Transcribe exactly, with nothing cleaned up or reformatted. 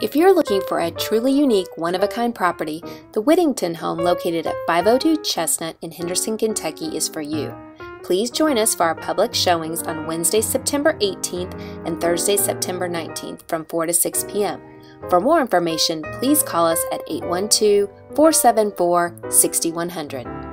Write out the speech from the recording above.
If you're looking for a truly unique, one-of-a-kind property, the Whittington home located at five oh two Chestnut in Henderson, Kentucky is for you. Please join us for our public showings on Wednesday, September eighteenth and Thursday, September nineteenth from four to six p m For more information, please call us at eight one two, four seven four, six one zero zero.